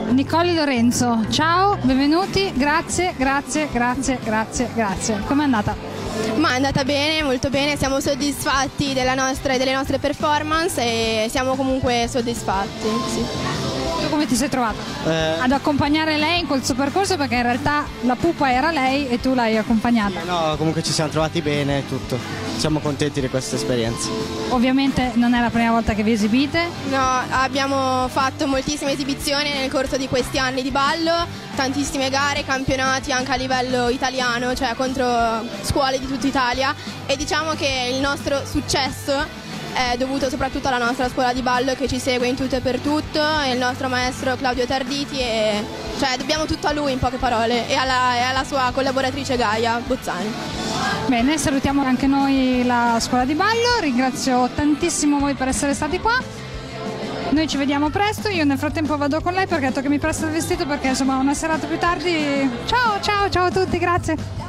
Nicole Lorenzo, ciao, benvenuti, grazie. Com'è andata? Ma è andata bene, molto bene, siamo soddisfatti delle nostre performance e siamo comunque soddisfatti. Sì. Tu come ti sei trovata? Ad accompagnare lei in quel suo percorso, perché in realtà la pupa era lei e tu l'hai accompagnata. No, comunque ci siamo trovati bene, tutto. Siamo contenti di questa esperienza. Ovviamente non è la prima volta che vi esibite. No, abbiamo fatto moltissime esibizioni nel corso di questi anni di ballo, tantissime gare, campionati anche a livello italiano, cioè contro scuole di tutta Italia, e diciamo che il nostro successo è dovuto soprattutto alla nostra scuola di ballo che ci segue in tutto e per tutto, e il nostro maestro Claudio Tarditi, e cioè dobbiamo tutto a lui in poche parole, e alla sua collaboratrice Gaia Bozzani. Bene, salutiamo anche noi la scuola di ballo, ringrazio tantissimo voi per essere stati qua. Noi ci vediamo presto, io nel frattempo vado con lei perché ha detto che mi presta il vestito perché insomma una serata più tardi. Ciao a tutti, grazie.